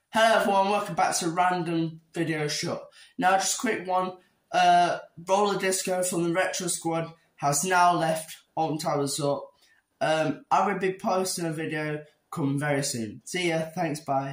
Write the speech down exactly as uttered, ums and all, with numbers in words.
Hello everyone, welcome back to a random video shot. Now just a quick one, uh, Roller Disco from the Retro Squad has now left Alton Towers Resort. Um, I will be posting a video coming very soon. See ya, thanks, bye.